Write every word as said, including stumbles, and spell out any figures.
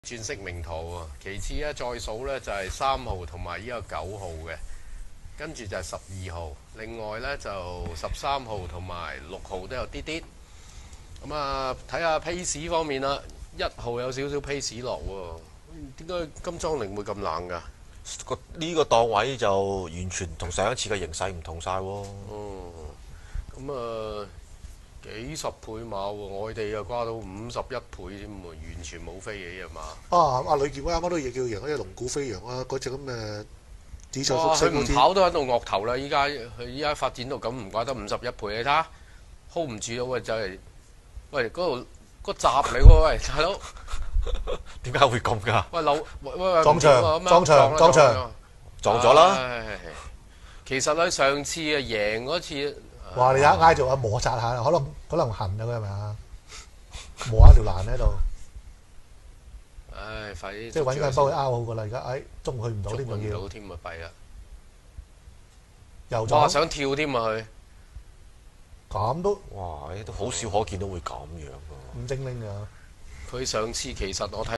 轉色名圖啊，其次咧再數咧就係三號同埋呢個九號嘅，跟住就係十二號，另外咧就十三號同埋六號都有啲啲。咁啊，睇下 pace 方面啦，一號有少少 pace 落喎，點解金莊陵會咁冷㗎？ 個呢個檔位就完全同上一次嘅形勢唔同晒喎。 哦，咁啊幾十倍馬喎，外地又掛到五十一倍添喎，完全冇飛起啊嘛！ 啊！阿呂健威啱啱都嘢叫贏嗰隻龍鼓飛揚啊，嗰隻咁嘅紫菜哇！ 福星好似佢唔跑都喺度惡頭啦，依家佢依家發展到咁，唔怪得五十一倍，你睇下 hold 唔住啊！喂，就係喂嗰度個閘嚟喎，喂大佬， 點解會咁㗎？ 喂扭喂喂撞牆咁樣撞牆啦撞牆撞咗啦！ 唉其實咧上次啊贏嗰次， 話你一挨就話摩擦下，可能可能痕啊佢係咪啊？磨下條欄喺度， 唉快啲即係揾間幫佢拗好過啦。而家唉，中去唔到添， 捉唔仲要到添啊弊啦！哇又撞想跳添啊佢！ 咁都哇！都好少可見到會咁樣㗎。 唔精靈㗎。 佢上次其實我睇。